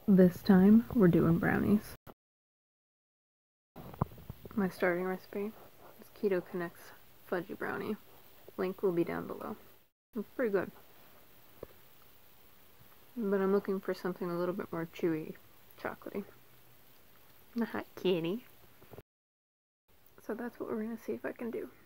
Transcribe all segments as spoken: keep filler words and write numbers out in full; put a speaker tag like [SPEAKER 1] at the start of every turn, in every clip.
[SPEAKER 1] This time, we're doing brownies. My starting recipe is Keto Connects Fudgy Brownie. Link will be down below. It's pretty good. But I'm looking for something a little bit more chewy, chocolatey. A hot kitty. So that's what we're going to see if I can do.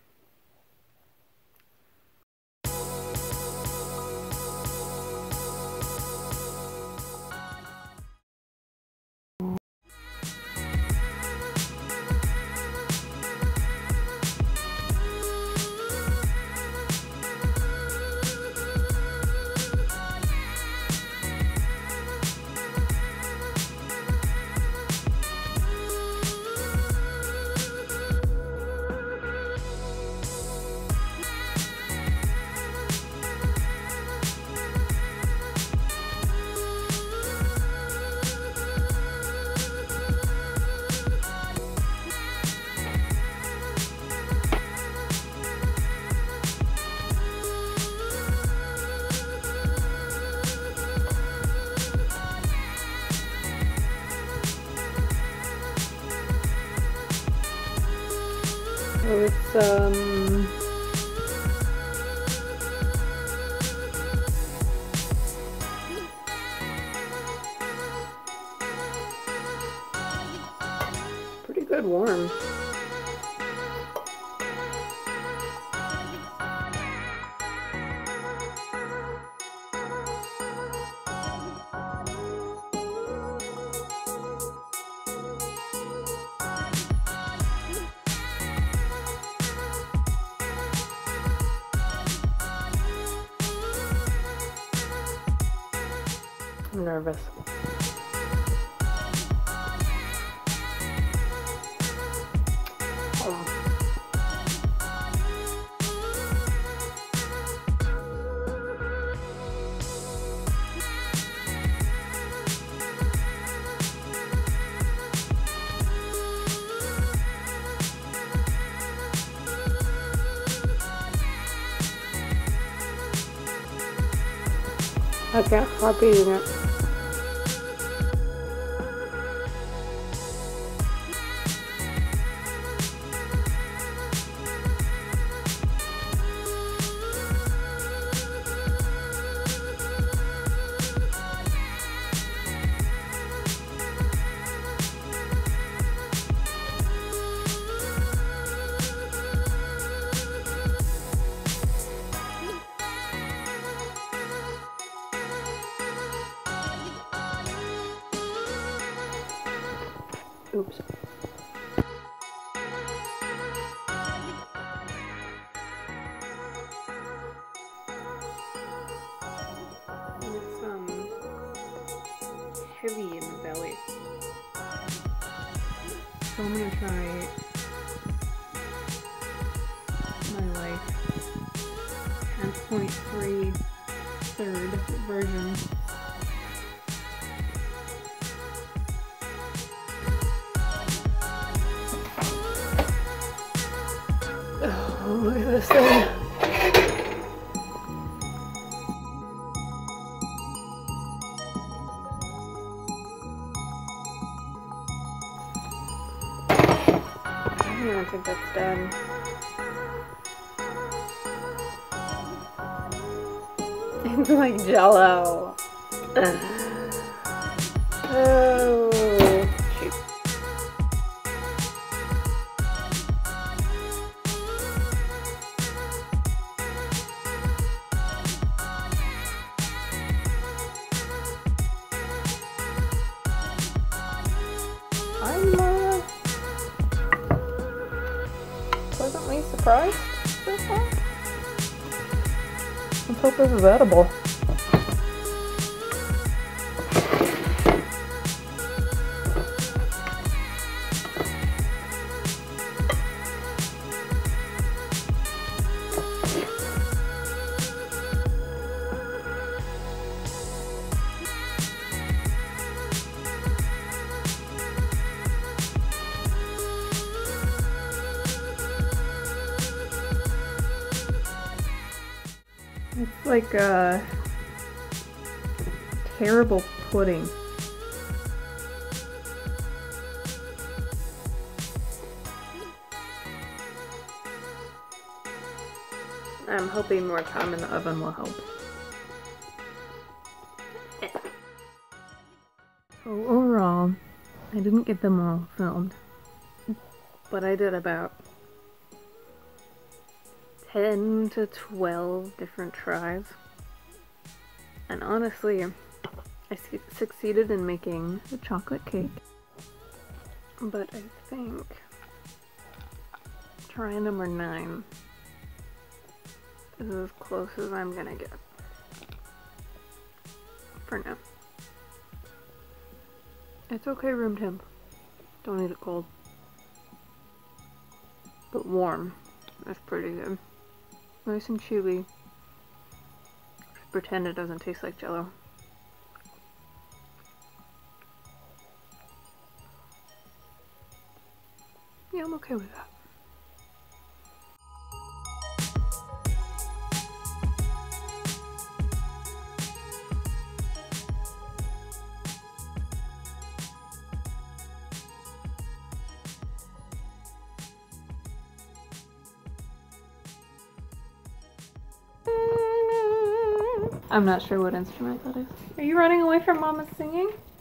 [SPEAKER 1] So it's, um, pretty good warm. I'm nervous. Oh. I can't stop eating it. Oops. It's um heavy in the belly. So I'm gonna try my life ten point three third version. Oh, look at this thing. I don't think that's done. It's like Jell-O. Oh, shoot. I'm uh, pleasantly surprised so far. Let's hope this is edible. It's like a terrible pudding. I'm hoping more time in the oven will help. So overall, I didn't get them all filmed, but I did about ten to twelve different tries. And honestly, I su succeeded in making the chocolate cake. But I think try number nine is as close as I'm gonna get for now. It's okay room temp. Don't eat it cold. But warm is pretty good. Nice and chewy. Just pretend it doesn't taste like Jell-O. Yeah, I'm okay with that. I'm not sure what instrument that is. Are you running away from Mama's singing?